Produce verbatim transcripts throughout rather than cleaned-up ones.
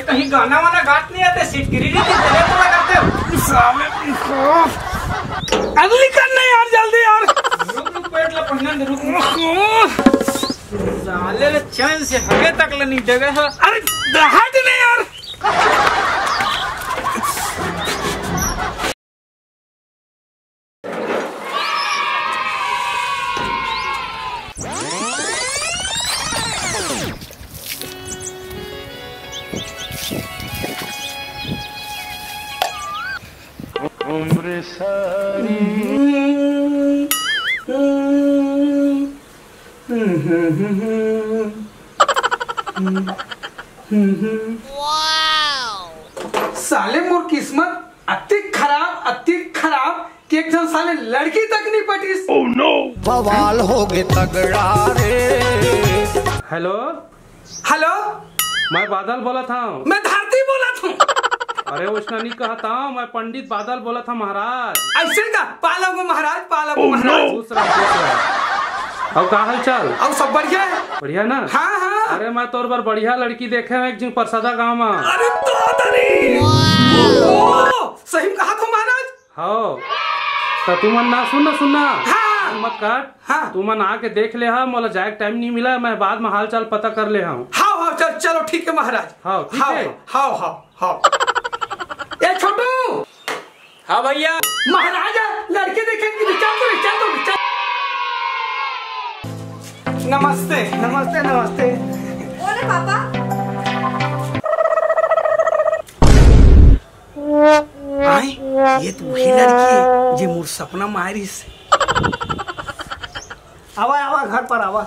कहीं गाना वाना गात नहीं आते, सिटकिरी तेरे को लगाते हो साले। अगली करना यार जल्दी यार, रुक रुक पेट ला पन्ना रुक साले ले चैन से हगे तक ले नहीं जगह है। अरे हट नहीं यार। उम्र सारी साले मोर किस्मत अति खराब अति खराब कि एक जन साले लड़की तक नहीं पटी। ओह नो, बवाल हो गए तगड़ा रे। हेलो हेलो, मैं बादल बोला था। मैं धरती बोला था। अरे उसने नहीं कहा था, मैं पंडित बादल बोला था महाराज। ऐसे का पाला को महाराज, पाला को महाराज। दूसरा दूसरा अब का हाल चाल? अब सब बढ़िया है। बढ़िया ना? हाँ हाँ। अरे मैं तोर बार बढ़िया लड़की देखे हैं एक जिन परसादा गाँव में। अरे तो सही कहा तो महाराज। हाँ तो तू मन ना सुनना सुनना हाँ। मत काट। हाँ। तू मन आके देख ले। हाँ मोला जाए टाइम नहीं मिला, मैं बाद में हाल चाल पता कर ले। हाँ हाँ हाँ चल चलो ठीक है महाराज। हाँ ठीक है। हाँ हाँ हाँ। ए छोटू। हाँ भैया। महाराज लड़के देखेंगे, चल तो चल तो चल। नमस्ते नमस्ते नमस्ते। बोले पापा। आई ये तो वही लड़की है जे मोर सपना मारी से। आवा आवा घर पर आवा।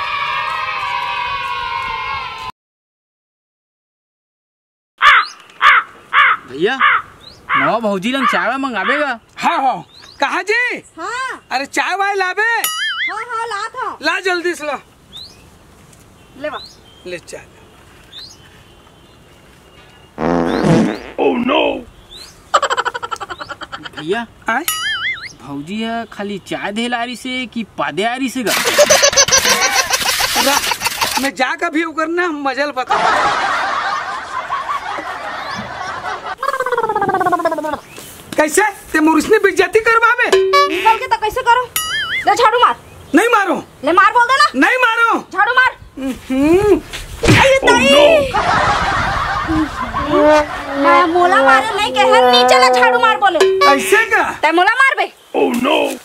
भैया नवा भौजी लंग चाय मंगावेगा। हाँ हाँ कहा जी। हाँ अरे चाय वाय लाबे। हाँ हाँ ला था। ला जल्दी से ला। ले बा। ले चाय। Oh no. भैया आए भौजी है खाली चाय दे लारी से कि पादे आरी से गा? मैं जा का भी करना मजल बता। कैसे ते मुर्सनी बेइज्जती करवावे? निकल के तो कैसे करो? ले झाड़ू मार। नहीं मारो। ले मार बोल दो ना। नहीं मारो। झाड़ू मार। हम्म। अरे ताई। मैं मोला मारे नहीं कह नीचे ला झाड़ू मार बोले। ऐसे का? ते मोला मार बे। Oh no.